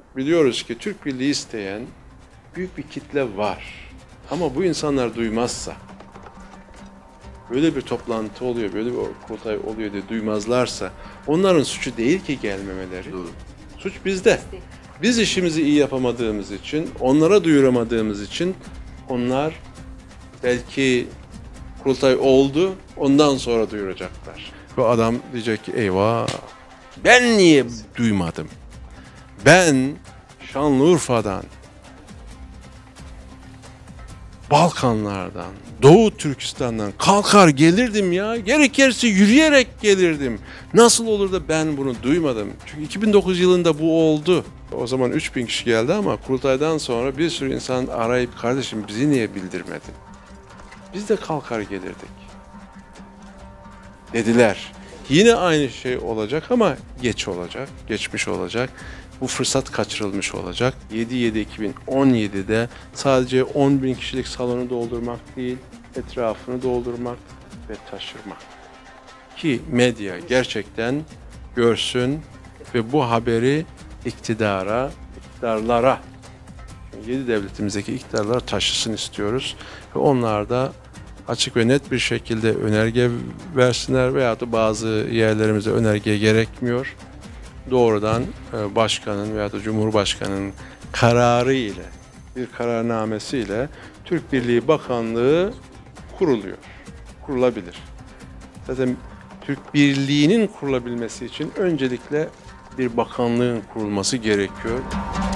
biliyoruz ki Türk Birliği isteyen büyük bir kitle var. Ama bu insanlar duymazsa, böyle bir toplantı oluyor, böyle bir kurultay oluyor diye duymazlarsa, onların suçu değil ki gelmemeleri. Doğru. Suç bizde. Biz işimizi iyi yapamadığımız için, onlara duyuramadığımız için onlar belki kurultay oldu, ondan sonra duyuracaklar. Bu adam diyecek ki eyvah, ben niye duymadım? Ben Şanlıurfa'dan, Balkanlardan, Doğu Türkistan'dan kalkar gelirdim ya. Gerekirse yürüyerek gelirdim. Nasıl olur da ben bunu duymadım? Çünkü 2009 yılında bu oldu. O zaman 3000 kişi geldi ama kurultaydan sonra bir sürü insan arayıp kardeşim bizi niye bildirmedin? Biz de kalkar gelirdik dediler. Yine aynı şey olacak ama geç olacak, geçmiş olacak. Bu fırsat kaçırılmış olacak. 7/7/2017'de sadece 10.000 kişilik salonu doldurmak değil, etrafını doldurmak ve taşırmak. Ki medya gerçekten görsün ve bu haberi iktidarlara, 7 devletimizdeki iktidarlara taşısın istiyoruz. Ve onlar da açık ve net bir şekilde önerge versinler veya da bazı yerlerimizde önerge gerekmiyor. Doğrudan başkanın veya da Cumhurbaşkanı'nın kararı ile, bir kararnamesiyle Türk Birliği Bakanlığı kuruluyor, kurulabilir. Zaten Türk Birliği'nin kurulabilmesi için öncelikle bir bakanlığın kurulması gerekiyor.